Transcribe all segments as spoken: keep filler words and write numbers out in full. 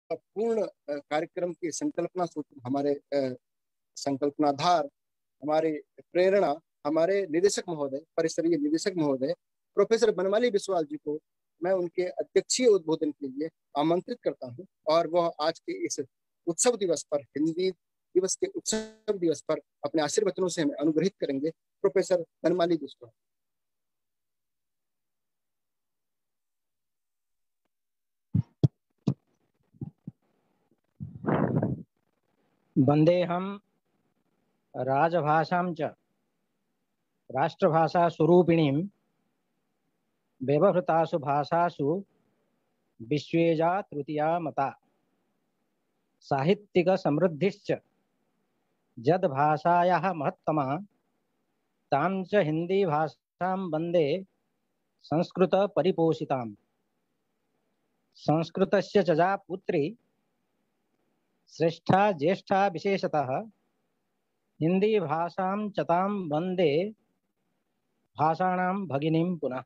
पूर्ण कार्यक्रम की संकल्पना सूत्र, हमारे संकल्पनाधार, हमारे प्रेरणा, हमारे निदेशक महोदय, परिसरीय निदेशक महोदय प्रोफेसर बनमाली बिस्वाल जी को मैं उनके अध्यक्षीय उद्बोधन के लिए आमंत्रित करता हूं, और वह आज के इस उत्सव दिवस पर, हिंदी दिवस के उत्सव दिवस पर अपने आशीर्वचनों से हमें अनुग्रहित करेंगे। प्रोफेसर बनमाली बिस्वाल। वंदेहम राजभाषां च राष्ट्रभाषा स्वरूपिणीं व्यवहृतासु भाषासु विश्वेजा तृतीया मता साहित्यिक समृद्धिश्च यद् भाषायाः महत्तमा तां च हिंदी भाषां वंदे संस्कृत परिपोषिताम्। संस्कृतस्य चजा पुत्री श्रेष्ठा ज्येष्ठा विशेषतः हिंदी भाषां चतां वंदे भाषाणां भगिनीं पुनः।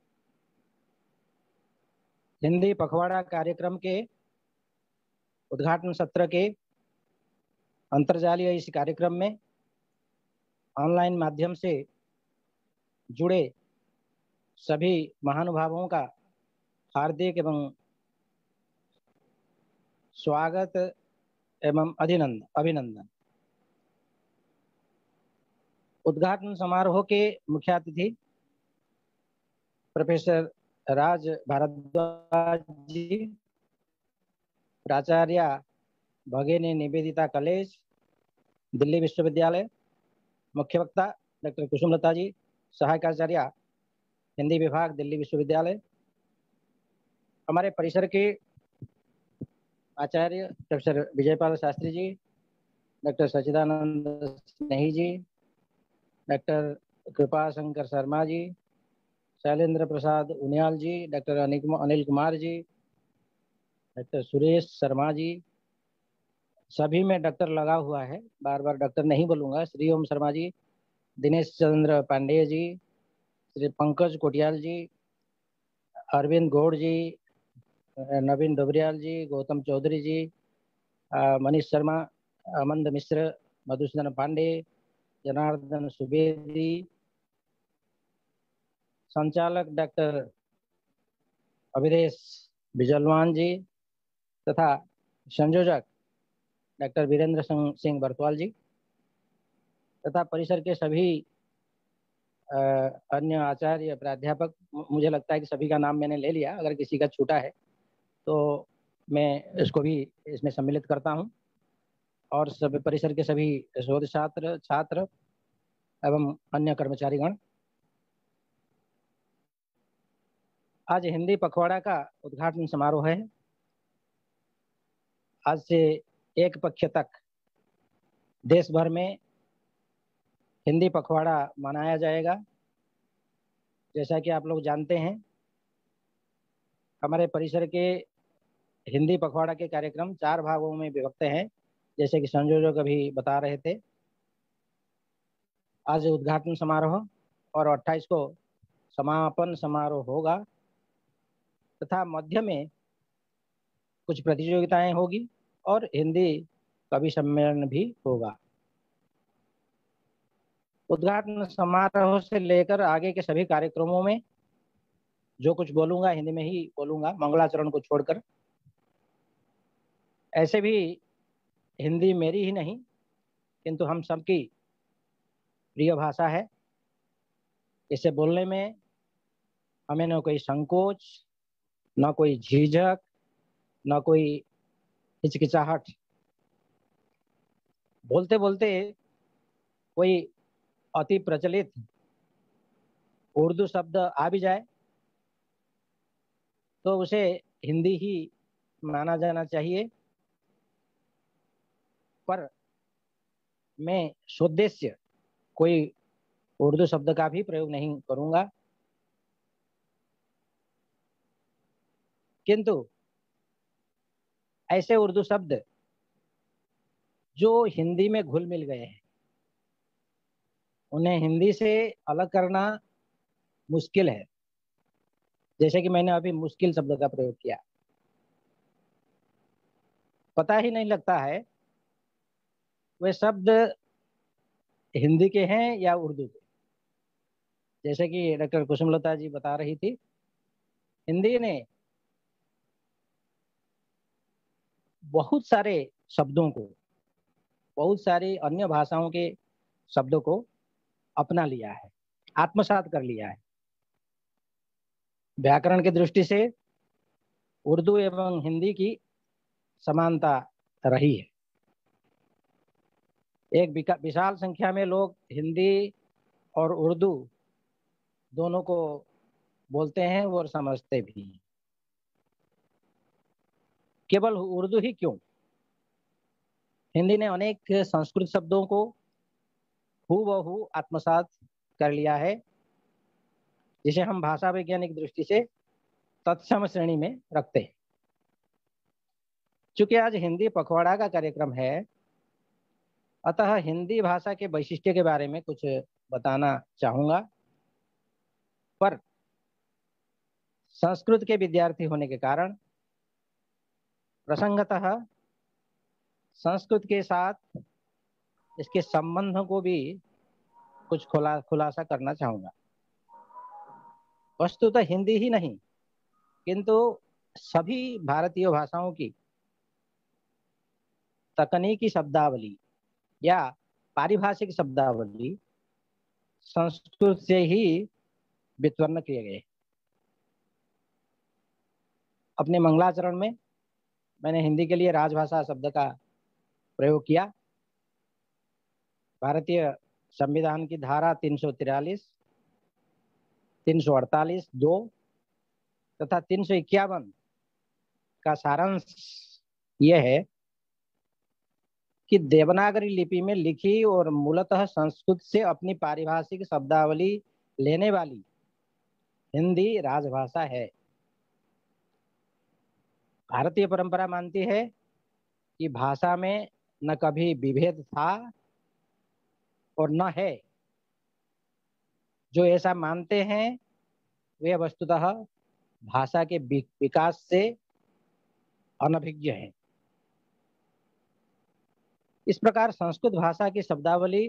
हिंदी पखवाड़ा कार्यक्रम के उद्घाटन सत्र के अंतर्जालीय इस कार्यक्रम में ऑनलाइन माध्यम से जुड़े सभी महानुभावों का हार्दिक एवं स्वागत एवं अभिनंदन अभिनंदन। उद्घाटन समारोह के मुख्य अतिथि प्रोफेसर राज भारद्वाज जी, प्राचार्य भगिनी निवेदिता कॉलेज दिल्ली विश्वविद्यालय, मुख्य वक्ता डॉक्टर कुसुमलता जी, सहायक आचार्य हिंदी विभाग दिल्ली विश्वविद्यालय, हमारे परिसर के आचार्य professor Vijaypal Shastri ji, doctor Sachchidanand Snehi ji, doctor Kripa Shankar Sharma ji, Shailendra Prasad Uniyal ji, doctor Anil Kumar ji, doctor Suresh Sharma ji, सभी में डॉक्टर लगा हुआ है, बार बार डॉक्टर नहीं बोलूँगा, श्री ओम शर्मा जी, दिनेश चंद्र पांडेय जी, श्री पंकज कोटियाल जी, अरविंद गौड़ जी, नवीन डोबरियाल जी, गौतम चौधरी जी, मनीष शर्मा, अमंद मिश्र, मधुसूदन पांडे, जनार्दन सुवेदी, संचालक डॉक्टर अभिदेश बिजलवान जी तथा संयोजक डॉक्टर वीरेंद्र सिंह बरतवाल जी तथा परिसर के सभी आ, अन्य आचार्य प्राध्यापक, मुझे लगता है कि सभी का नाम मैंने ले लिया, अगर किसी का छूटा है तो मैं इसको भी इसमें सम्मिलित करता हूं, और सभी परिसर के सभी शोध छात्र छात्र एवं अन्य कर्मचारीगण। आज हिंदी पखवाड़ा का उद्घाटन समारोह है। आज से एक पक्ष तक देश भर में हिंदी पखवाड़ा मनाया जाएगा। जैसा कि आप लोग जानते हैं, हमारे परिसर के हिंदी पखवाड़ा के कार्यक्रम चार भागों में विभक्त हैं, जैसे कि संयोजक अभी बता रहे थे। आज उद्घाटन समारोह और अट्ठाईस को समापन समारोह होगा तथा मध्य में कुछ प्रतियोगिताएं होगी और हिंदी कवि सम्मेलन भी होगा। उद्घाटन समारोह से लेकर आगे के सभी कार्यक्रमों में जो कुछ बोलूंगा हिंदी में ही बोलूंगा, मंगलाचरण को छोड़कर। ऐसे भी हिंदी मेरी ही नहीं किंतु हम सबकी प्रिय भाषा है। इसे बोलने में हमें न कोई संकोच, न कोई झिझक, न कोई हिचकिचाहट। बोलते बोलते कोई अति प्रचलित उर्दू शब्द आ भी जाए तो उसे हिंदी ही माना जाना चाहिए, पर मैं स्वदेश्य कोई उर्दू शब्द का भी प्रयोग नहीं करूंगा। किंतु ऐसे उर्दू शब्द जो हिंदी में घुल मिल गए हैं, उन्हें हिंदी से अलग करना मुश्किल है। जैसे कि मैंने अभी मुश्किल शब्द का प्रयोग किया। पता ही नहीं लगता है वे शब्द हिंदी के हैं या उर्दू के। जैसे कि डॉक्टर कुसुमलता जी बता रही थी, हिंदी ने बहुत सारे शब्दों को, बहुत सारी अन्य भाषाओं के शब्दों को अपना लिया है, आत्मसात कर लिया है। व्याकरण की दृष्टि से उर्दू एवं हिंदी की समानता रही है। एक विशाल संख्या में लोग हिंदी और उर्दू दोनों को बोलते हैं और समझते भी हैं। केवल उर्दू ही क्यों, हिंदी ने अनेक संस्कृत शब्दों को हूबहू आत्मसात कर लिया है, जिसे हम भाषा वैज्ञानिक दृष्टि से तत्सम श्रेणी में रखते हैं। चूंकि आज हिंदी पखवाड़ा का कार्यक्रम है, अतः हिंदी भाषा के वैशिष्ट्य के बारे में कुछ बताना चाहूंगा। पर संस्कृत के विद्यार्थी होने के कारण प्रसंगतः संस्कृत के साथ इसके संबंधों को भी कुछ खुला खुलासा करना चाहूंगा। वस्तुतः तो हिंदी ही नहीं, किंतु सभी भारतीय भाषाओं की तकनीकी शब्दावली या पारिभाषिक शब्दावली संस्कृत से ही व्युत्पन्न किए गए। अपने मंगलाचरण में मैंने हिंदी के लिए राजभाषा शब्द का प्रयोग किया। भारतीय संविधान की धारा तीन सौ तिरालीस, तीन सौ अड़तालीस दो तथा तीन सौ इक्यावन का सारांश यह है कि देवनागरी लिपि में लिखी और मूलतः संस्कृत से अपनी पारिभाषिक शब्दावली लेने वाली हिंदी राजभाषा है। भारतीय परंपरा मानती है कि भाषा में न कभी विभेद था और न है। जो ऐसा मानते हैं वे वस्तुतः भाषा के विकास से अनभिज्ञ हैं। इस प्रकार संस्कृत भाषा की शब्दावली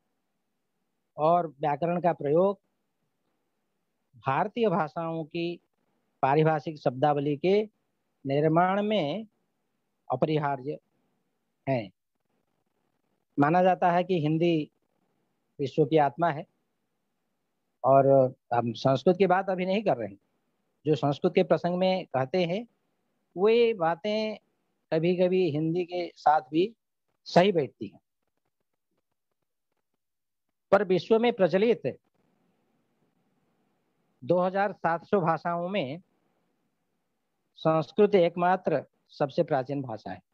और व्याकरण का प्रयोग भारतीय भाषाओं की पारिभाषिक शब्दावली के निर्माण में अपरिहार्य है। माना जाता है कि हिंदी विश्व की आत्मा है, और हम संस्कृत की बात अभी नहीं कर रहे हैं। जो संस्कृत के प्रसंग में कहते हैं वे बातें कभी कभी हिंदी के साथ भी सही बैठती हैं। पर विश्व में प्रचलित दो हज़ार सात सौ भाषाओं में संस्कृत एकमात्र सबसे प्राचीन भाषा है।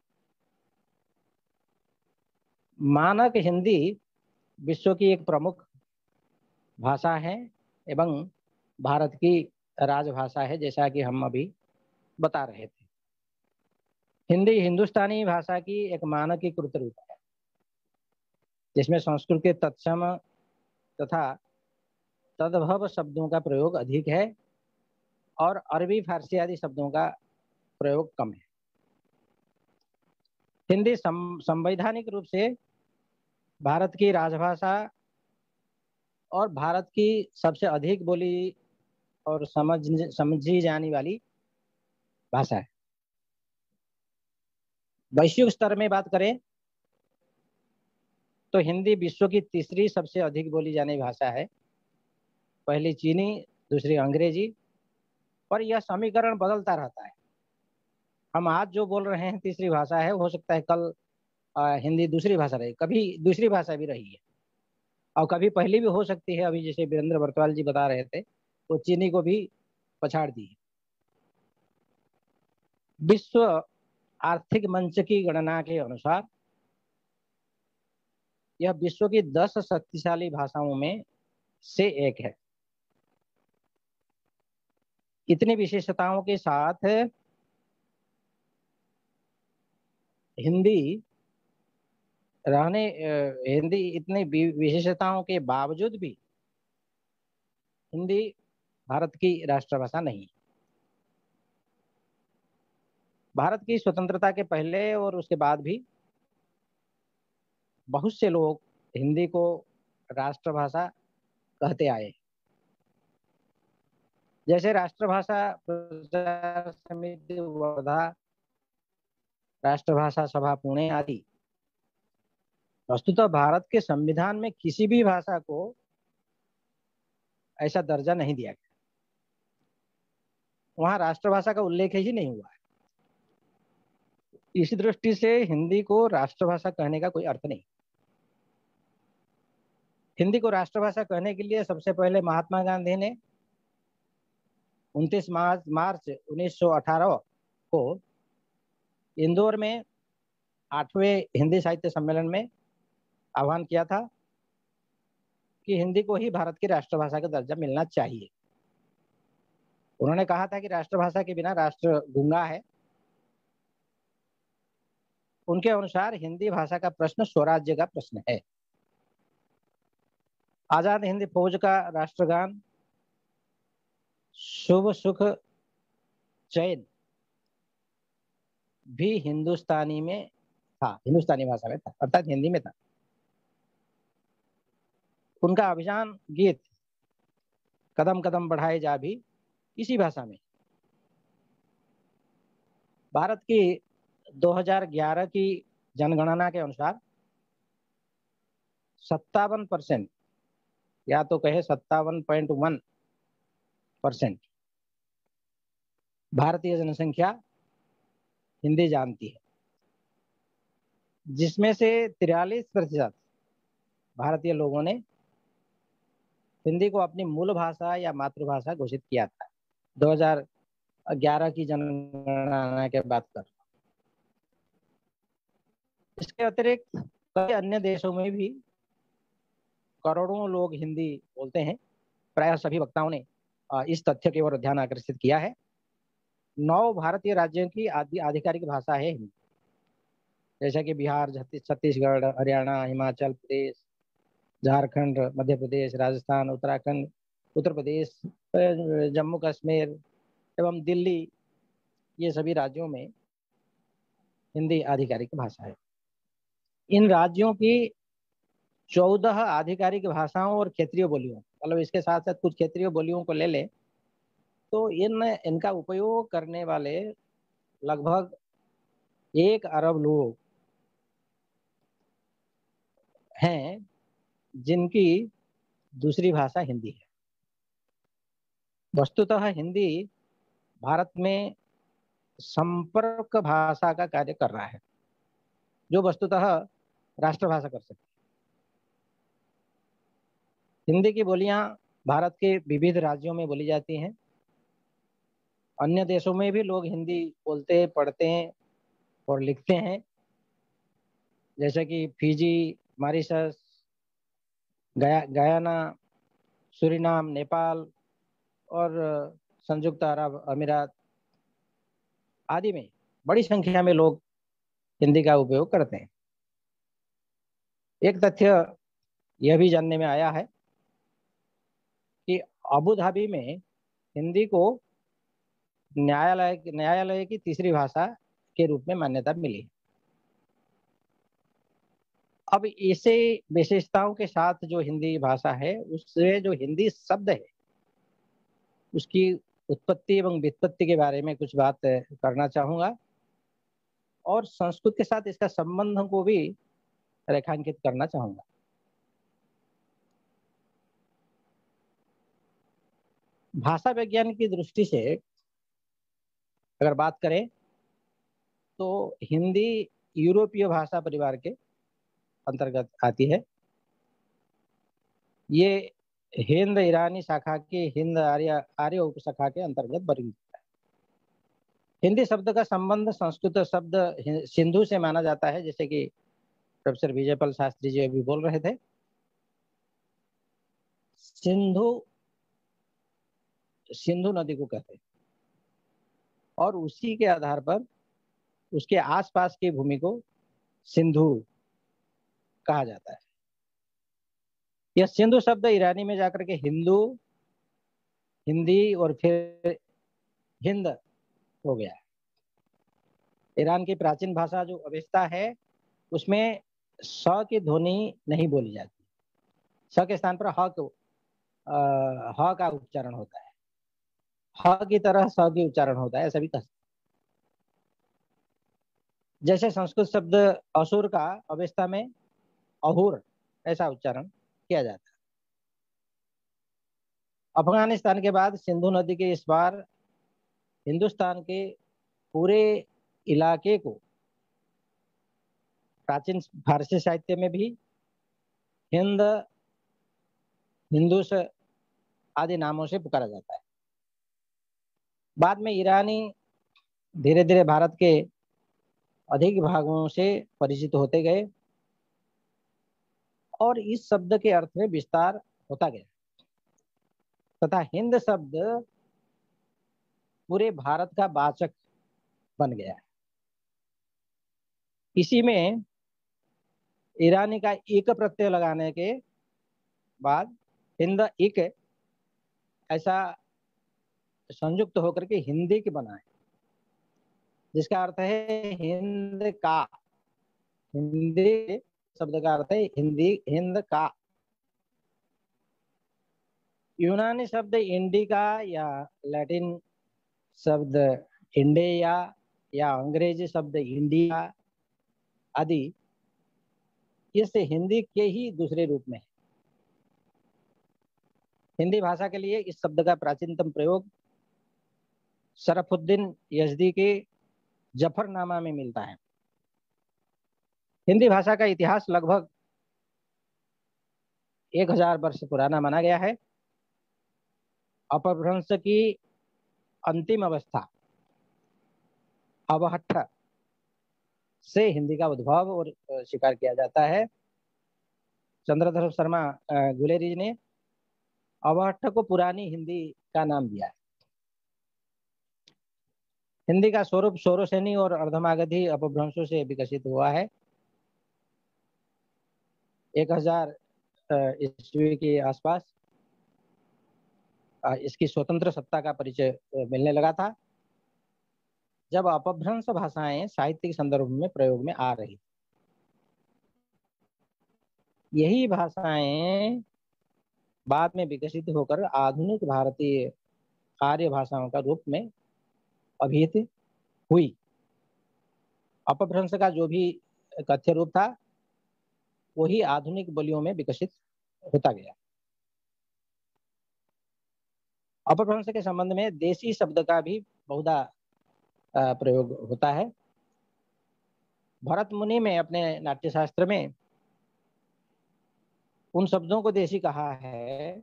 मानक हिंदी विश्व की एक प्रमुख भाषा है एवं भारत की राजभाषा है, जैसा कि हम अभी बता रहे थे। हिंदी हिंदुस्तानी भाषा की एक मानकीकृत रूप है, जिसमें संस्कृत के तत्सम तथा तद्भव शब्दों का प्रयोग अधिक है और अरबी फारसी आदि शब्दों का प्रयोग कम है। हिंदी संवैधानिक रूप से भारत की राजभाषा और भारत की सबसे अधिक बोली और समझ समझी जाने वाली भाषा है। वैश्विक स्तर में बात करें तो हिंदी विश्व की तीसरी सबसे अधिक बोली जाने भाषा है। पहली चीनी, दूसरी अंग्रेजी, पर यह समीकरण बदलता रहता है। हम आज जो बोल रहे हैं तीसरी भाषा है, हो सकता है कल आ, हिंदी दूसरी भाषा रही, कभी दूसरी भाषा भी रही है और कभी पहली भी हो सकती है। अभी जैसे वीरेंद्र बर्तवाल जी बता रहे थे, तो चीनी को भी पछाड़ दी है। विश्व आर्थिक मंच की गणना के अनुसार यह विश्व की दस शक्तिशाली भाषाओं में से एक है। इतनी विशेषताओं के साथ हिंदी रहने हिंदी इतनी विशेषताओं के बावजूद भी हिंदी भारत की राष्ट्रभाषा नहीं। भारत की स्वतंत्रता के पहले और उसके बाद भी बहुत से लोग हिंदी को राष्ट्रभाषा कहते आए। जैसे राष्ट्रभाषा प्रचार समिति वर्धा, राष्ट्रभाषा सभा पुणे आदि। वस्तुतः भारत के संविधान में किसी भी भाषा को ऐसा दर्जा नहीं दिया गया, वहां राष्ट्रभाषा का उल्लेख ही नहीं हुआ है। इसी दृष्टि से हिंदी को राष्ट्रभाषा कहने का कोई अर्थ नहीं। हिंदी को राष्ट्रभाषा कहने के लिए सबसे पहले महात्मा गांधी ने उनतीस मार्च मार्च उन्नीस सौ अठारह को इंदौर में आठवें हिंदी साहित्य सम्मेलन में आह्वान किया था कि हिंदी को ही भारत की राष्ट्रभाषा का दर्जा मिलना चाहिए। उन्होंने कहा था कि राष्ट्रभाषा के बिना राष्ट्र गूंगा है। उनके अनुसार हिंदी भाषा का प्रश्न स्वराज्य का प्रश्न है। आजाद हिंद फौज का राष्ट्रगान शुभ सुख चैन भी हिंदुस्तानी में था, हिंदुस्तानी भाषा में था, अर्थात हिंदी में था। उनका अभियान गीत कदम कदम बढ़ाए जा भी इसी भाषा में। भारत की दो हज़ार ग्यारह की जनगणना के अनुसार सत्तावन परसेंट या तो कहे सत्तावन पॉइंट वन परसेंट भारतीय जनसंख्या हिंदी जानती है, जिसमें से तिरालीस प्रतिशत भारतीय लोगों ने हिंदी को अपनी मूल भाषा या मातृभाषा घोषित किया था। दो हज़ार ग्यारह की जनगणना के बाद कर। इसके अतिरिक्त कई अन्य देशों में भी करोड़ों लोग हिंदी बोलते हैं। प्रायः सभी वक्ताओं ने इस तथ्य की ओर ध्यान आकर्षित किया है। नौ भारतीय राज्यों की आधिकारिक भाषा है हिंदी, जैसे कि बिहार, छत्तीसगढ़, हरियाणा, हिमाचल प्रदेश, झारखंड, मध्य प्रदेश, राजस्थान, उत्तराखंड, उत्तर प्रदेश, जम्मू कश्मीर एवं दिल्ली, ये सभी राज्यों में हिंदी आधिकारिक भाषा है। इन राज्यों की चौदह आधिकारिक भाषाओं और क्षेत्रीय बोलियों, मतलब इसके साथ साथ कुछ क्षेत्रीय बोलियों को ले ले तो इन इनका उपयोग करने वाले लगभग एक अरब लोग हैं जिनकी दूसरी भाषा हिंदी है। वस्तुतः हिंदी भारत में संपर्क भाषा का कार्य कर रहा है, जो वस्तुतः राष्ट्रभाषा कर सकती है। हिंदी की बोलियां भारत के विविध राज्यों में बोली जाती हैं। अन्य देशों में भी लोग हिंदी बोलते, पढ़ते और लिखते हैं, जैसे कि फिजी, मॉरिशस, गया गयाना, सूरीनाम, नेपाल और संयुक्त अरब अमीरात आदि में बड़ी संख्या में लोग हिंदी का उपयोग करते हैं। एक तथ्य यह भी जानने में आया है कि अबू धाबी में हिंदी को न्यायालय न्यायालय की तीसरी भाषा के रूप में मान्यता मिली है। अब इसे विशेषताओं के साथ जो हिंदी भाषा है, उससे जो हिंदी शब्द है उसकी उत्पत्ति एवं व्युत्पत्ति के बारे में कुछ बात करना चाहूंगा और संस्कृत के साथ इसका संबंध को भी रेखांकित करना चाहूंगा। भाषा विज्ञान की दृष्टि से अगर बात करें तो हिंदी यूरोपीय भाषा परिवार के अंतर्गत आती है। ये हिंद ईरानी शाखा की हिंद आर्य आर्य उपशाखा के अंतर्गत वर्गीकृत है। हिंदी शब्द का संबंध संस्कृत शब्द सिंधु से माना जाता है, जैसे कि प्रोफेसर विजयपाल शास्त्री जी अभी बोल रहे थे। सिंधु सिंधु नदी को कहते हैं और उसी के आधार पर उसके आसपास की भूमि को सिंधु कहा जाता है। यह सिंधु शब्द ईरानी में जाकर के हिंदू, हिंदी और फिर हिंद हो गया। ईरान की प्राचीन भाषा जो अवेस्ता है उसमें स की ध्वनि नहीं बोली जाती, स के स्थान पर ह को ह का उच्चारण होता है, ह की तरह स की उच्चारण होता है, ऐसा भी कह सकते। जैसे संस्कृत शब्द असुर का अवेस्ता में अहुर ऐसा उच्चारण किया जाता है। अफगानिस्तान के बाद सिंधु नदी के इस बार हिंदुस्तान के पूरे इलाके को प्राचीन फारसी साहित्य में भी हिंद, हिंदुस आदि नामों से पुकारा जाता है। बाद में ईरानी धीरे धीरे भारत के अधिक भागों से परिचित होते गए और इस शब्द के अर्थ में विस्तार होता गया तथा हिंद शब्द पूरे भारत का वाचक बन गया। इसी में ईरानी का इक प्रत्यय लगाने के बाद हिंद इक ऐसा संयुक्त होकर के हिंदी के बना है, जिसका अर्थ है हिंद का। हिंदी शब्द का अर्थ है हिंदी, हिंद का। यूनानी शब्द इंडिका या लैटिन शब्द इंडिया या अंग्रेजी शब्द इंडिया आदि इस हिंदी के ही दूसरे रूप में है। हिंदी भाषा के लिए इस शब्द का प्राचीनतम प्रयोग शरफुद्दीन यजदी के जफरनामा में मिलता है। हिंदी भाषा का इतिहास लगभग एक हजार वर्ष पुराना माना गया है। अपभ्रंश की अंतिम अवस्था अवहट्ठ से हिंदी का उद्भव और स्वीकार किया जाता है। चंद्रधर शर्मा गुलेरी ने अवहट्ठ को पुरानी हिंदी का नाम दिया है। हिंदी का स्वरूप शौरसेनी और अर्धमागधी अपभ्रंशों से विकसित हुआ है। एक हजार ईस्वी के आसपास इसकी स्वतंत्र सत्ता का परिचय मिलने लगा था, जब अपभ्रंश भाषाएं साहित्य के संदर्भ में प्रयोग में आ रही। यही भाषाएं बाद में विकसित होकर आधुनिक भारतीय आर्य भाषाओं का रूप में अभिहित हुई। अपभ्रंश का जो भी कथ्य रूप था वही आधुनिक बोलियों में विकसित होता गया। अपभ्रंश के संबंध में देशी शब्द का भी बहुधा प्रयोग होता है। भरत मुनि में अपने नाट्यशास्त्र में उन शब्दों को देशी कहा है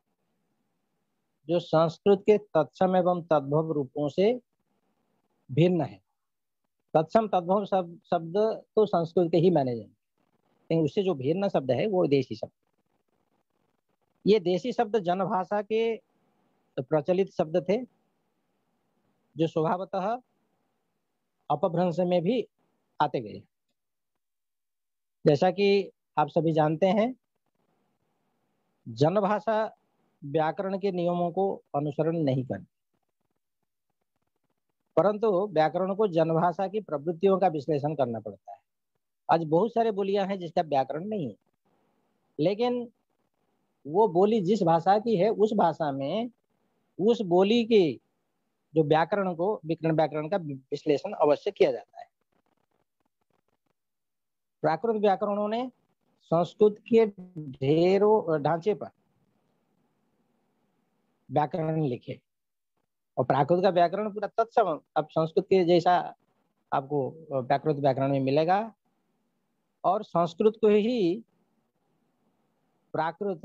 जो संस्कृत के तत्सम एवं तद्भव रूपों से भिन्न है। तत्सम तद्भव शब्द तो संस्कृत के ही माने जाएंगे, लेकिन उससे जो भिन्न शब्द है वो देशी शब्द। ये देशी शब्द जनभाषा के प्रचलित शब्द थे जो स्वभावतः अपभ्रंश में भी आते गए। जैसा कि आप सभी जानते हैं, जनभाषा व्याकरण के नियमों को अनुसरण नहीं करती, परंतु व्याकरण को जनभाषा की प्रवृत्तियों का विश्लेषण करना पड़ता है। आज बहुत सारे बोलियां हैं जिसका व्याकरण नहीं है, लेकिन वो बोली जिस भाषा की है उस भाषा में उस बोली के जो व्याकरण को विकरण व्याकरण का विश्लेषण अवश्य किया जाता है। प्राकृत व्याकरणों ने संस्कृत के ढेरों ढांचे पर व्याकरण लिखे और प्राकृत का व्याकरण पूरा तत्सम अब संस्कृत के जैसा आपको प्राकृत व्याकरण में मिलेगा और संस्कृत को ही प्राकृत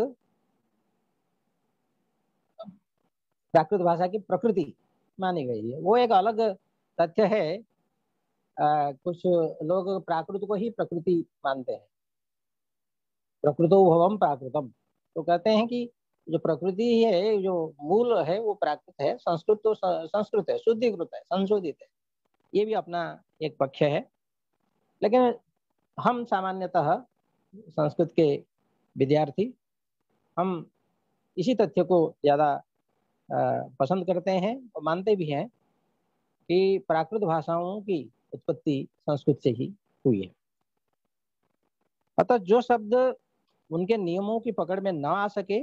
प्राकृत भाषा की प्रकृति मानी गई है। वो एक अलग तथ्य है। आ, कुछ लोग प्राकृत को ही प्रकृति मानते हैं, प्रकृतो भवम प्राकृतम, तो कहते हैं कि जो प्रकृति है, जो मूल है वो प्राकृत है, संस्कृत तो संस्कृत है, शुद्धिकृत है, संशोधित है। ये भी अपना एक पक्ष है, लेकिन हम सामान्यतः संस्कृत के विद्यार्थी हम इसी तथ्य को ज्यादा पसंद करते हैं और मानते भी हैं कि प्राकृत भाषाओं की उत्पत्ति संस्कृत से ही हुई है। अतः जो शब्द उनके नियमों की पकड़ में ना आ सके,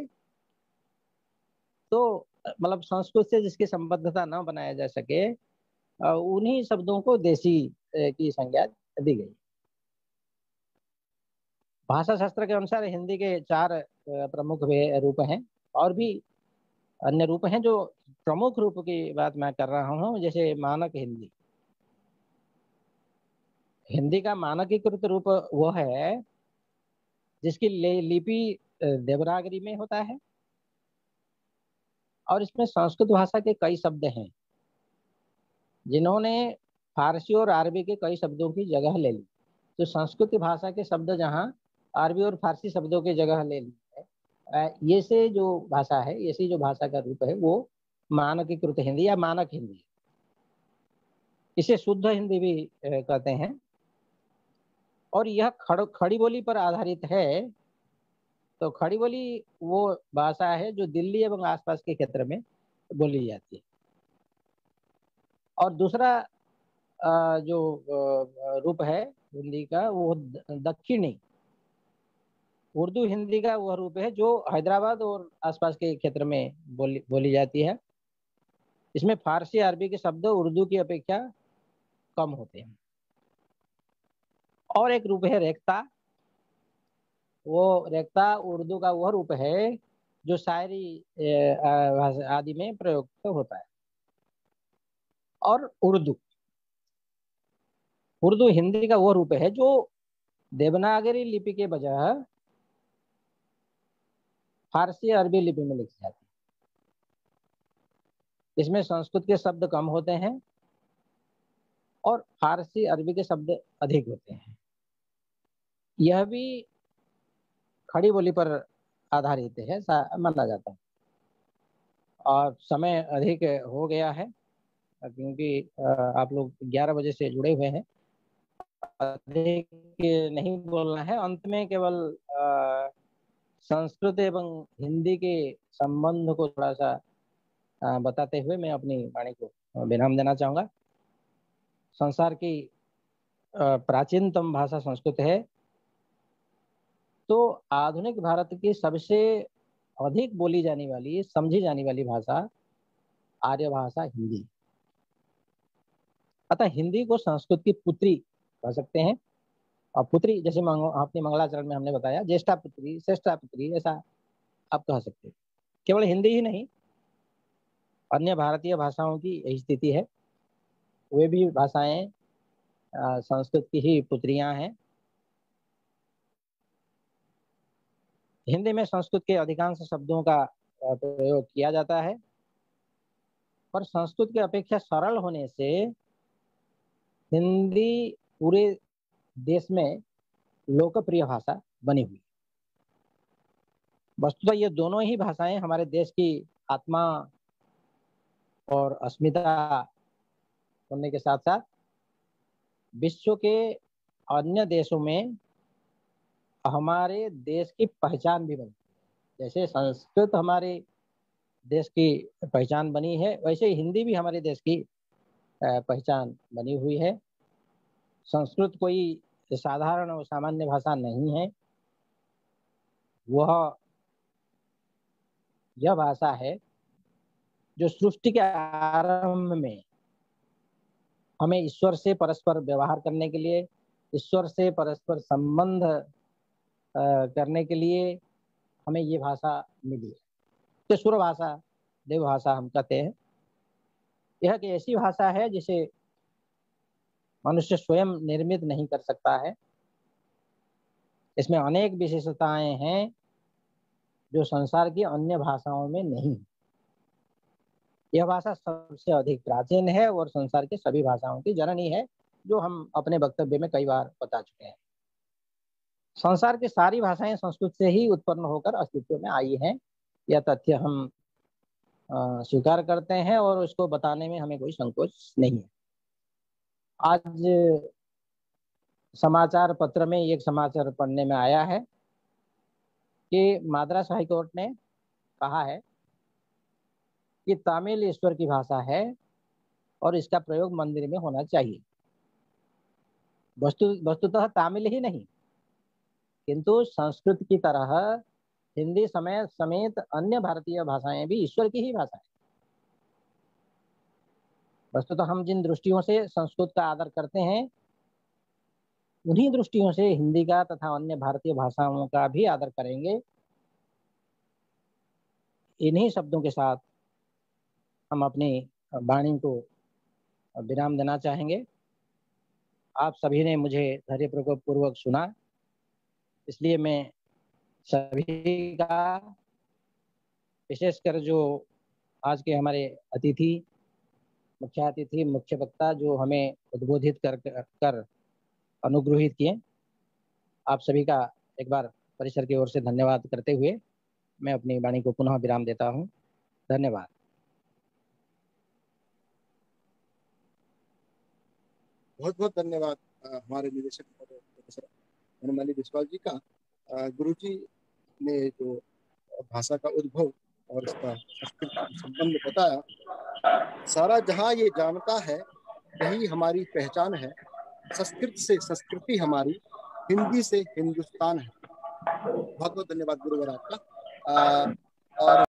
तो मतलब संस्कृत से जिसकी संबद्धता न बनाया जा सके, उन्हीं शब्दों को देशी की संज्ञा दी गई। भाषा शास्त्र के अनुसार हिंदी के चार प्रमुख रूप हैं, और भी अन्य रूप हैं। जो प्रमुख रूप की बात मैं कर रहा हूँ, जैसे मानक हिंदी। हिंदी का मानकीकृत रूप वो है जिसकी लिपि देवनागरी में होता है, और इसमें संस्कृत भाषा के कई शब्द हैं जिन्होंने फारसी और अरबी के कई शब्दों की जगह ले ली। तो संस्कृत भाषा के शब्द जहाँ अरबी और फारसी शब्दों की जगह ले ली है, ये से जो भाषा है, ये से जो भाषा का रूप है वो मानकीकृत हिंदी या मानक हिंदी, इसे शुद्ध हिंदी भी कहते हैं। और यह खड़ खड़ी बोली पर आधारित है। तो खड़ी बोली वो भाषा है जो दिल्ली एवं आसपास के क्षेत्र में बोली जाती है। और दूसरा जो रूप है हिंदी का, वो दक्षिणी उर्दू हिंदी का वह रूप है जो हैदराबाद और आसपास के क्षेत्र में बोली बोली जाती है। इसमें फारसी अरबी के शब्द उर्दू की अपेक्षा कम होते हैं। और एक रूप है रेख्ता। वो रेख्ता उर्दू का वह रूप है जो शायरी आदि में प्रयुक्त होता है। और उर्दू उर्दू हिंदी का वह रूप है जो देवनागरी लिपि के बजाय फारसी अरबी लिपि में लिखी जाती है। इसमें संस्कृत के शब्द कम होते हैं और फारसी अरबी के शब्द अधिक होते हैं। यह भी खड़ी बोली पर आधारित है माना जाता है। और समय अधिक हो गया है क्योंकि आप लोग ग्यारह बजे से जुड़े हुए हैं। अधिक नहीं बोलना है। अंत में केवल संस्कृत एवं हिंदी के संबंध को थोड़ा सा बताते हुए मैं अपनी वाणी को विराम देना चाहूंगा। संसार की प्राचीनतम भाषा संस्कृत है, तो आधुनिक भारत की सबसे अधिक बोली जाने वाली, समझी जाने वाली भाषा आर्य भाषा हिंदी। अतः हिंदी को संस्कृत की पुत्री कह सकते हैं। और पुत्री जैसे आपने मंगलाचरण में हमने बताया, ज्येष्ठा पुत्री, श्रेष्ठा पुत्री, ऐसा आप कह सकते हैं। केवल हिंदी ही नहीं, अन्य भारतीय भाषाओं की यही स्थिति है। वे भी भाषाएं संस्कृत की ही पुत्रियां हैं। हिंदी में संस्कृत के अधिकांश शब्दों का प्रयोग किया जाता है, पर संस्कृत की अपेक्षा सरल होने से हिंदी पूरे देश में लोकप्रिय भाषा बनी हुई। वस्तुतः ये दोनों ही भाषाएं हमारे देश की आत्मा और अस्मिता होने के साथ साथ विश्व के अन्य देशों में हमारे देश की पहचान भी बनी। जैसे संस्कृत हमारे देश की पहचान बनी है, वैसे हिंदी भी हमारे देश की पहचान बनी हुई है। संस्कृत कोई साधारण और सामान्य भाषा नहीं है। वह यह भाषा है जो सृष्टि के आरंभ में हमें ईश्वर से परस्पर व्यवहार करने के लिए, ईश्वर से परस्पर संबंध करने के लिए हमें ये भाषा मिली है। तो सुर भाषा, देव भाषा हम कहते हैं। यह एक ऐसी भाषा है जिसे मनुष्य स्वयं निर्मित नहीं कर सकता है। इसमें अनेक विशेषताएं हैं जो संसार की अन्य भाषाओं में नहीं। यह भाषा सबसे अधिक प्राचीन है और संसार के सभी भाषाओं की जननी है, जो हम अपने वक्तव्य में कई बार बता चुके हैं। संसार की सारी भाषाएं संस्कृत से ही उत्पन्न होकर अस्तित्व में आई हैं। यह तथ्य हम स्वीकार करते हैं और उसको बताने में हमें कोई संकोच नहीं है। आज समाचार पत्र में एक समाचार पढ़ने में आया है कि मद्रास हाईकोर्ट ने कहा है कि तमिल ईश्वर की भाषा है और इसका प्रयोग मंदिर में होना चाहिए। वस्तु वस्तुतः तामिल ही नहीं, किंतु संस्कृत की तरह हिंदी समेत समेत अन्य भारतीय भाषाएं भी ईश्वर की ही भाषाएं। वस्तुतः हम जिन दृष्टियों से संस्कृत का आदर करते हैं, उन्हीं दृष्टियों से हिंदी का तथा अन्य भारतीय भाषाओं का भी आदर करेंगे। इन्हीं शब्दों के साथ हम अपनी वाणी को विराम देना चाहेंगे। आप सभी ने मुझे धैर्यपूर्वक सुना, इसलिए मैं सभी का, विशेषकर जो आज के हमारे अतिथि, मुख्य अतिथि, मुख्य वक्ता जो हमें उद्बोधित कर कर अनुग्रहित किए, आप सभी का एक बार परिसर की ओर से धन्यवाद करते हुए मैं अपनी वाणी को पुनः विराम देता हूं। धन्यवाद। बहुत बहुत धन्यवाद हमारे निदेशक प्रोफेसर बनमाली बिस्वाल जी का। गुरु जी ने जो भाषा का उद्भव और इसका संस्कृत संबंध बताया, सारा जहां ये जानता है यही हमारी पहचान है, संस्कृत से संस्कृति हमारी, हिंदी से हिंदुस्तान है। बहुत बहुत धन्यवाद गुरुवर आपका। और